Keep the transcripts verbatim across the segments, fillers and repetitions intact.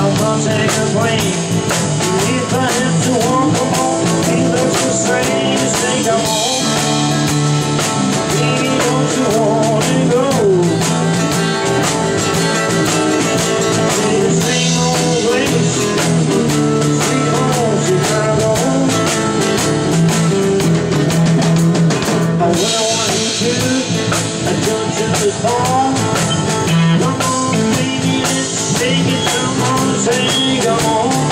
I'm gonna take a plane. If I have to walk home, it looks the same as they go home. Baby, don't you wanna go to the same old place, sweet home Chicago? I wouldn't want you to, I jump to the phone. Come on, baby, let's take it, come on, take it home.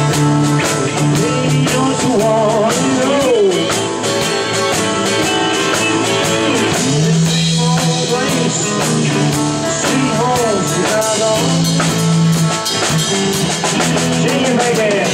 Baby, don't you wanna go to the same old place, sweet home Chicago? Sing it, baby.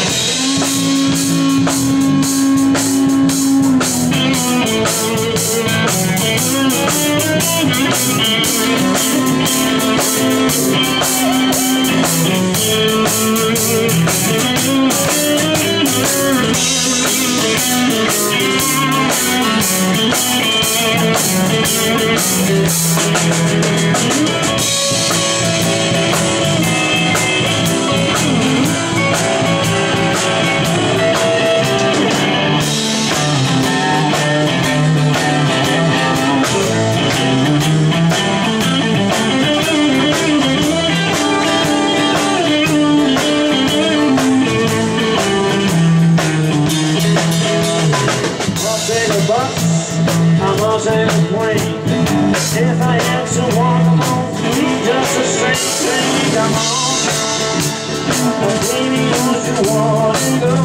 I'm gonna take a plane. If I have to walk home, just the same thing, come on. Baby, don't you wanna go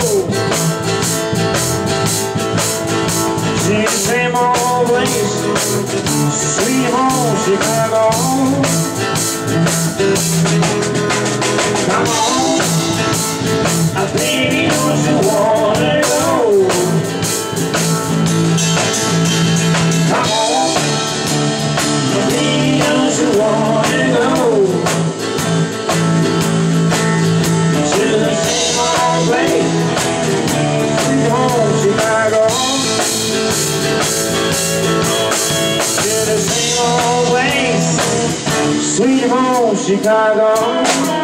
to the same old place, sweet home Chicago? Come on, baby, don't you wanna go? Come on, baby, don't you wanna go to the same old place, sweet home Chicago? To the same old place, sweet home Chicago.